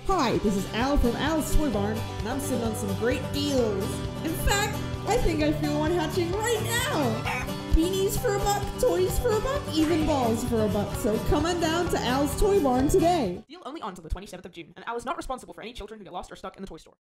Hi, this is Al from Al's Toy Barn, and I'm sitting on some great deals. In fact, I think I feel one hatching right now. Beanies for $1, toys for $1, even balls for $1. So come on down to Al's Toy Barn today. Deal only on until the 27th of June, and Al is not responsible for any children who get lost or stuck in the toy store.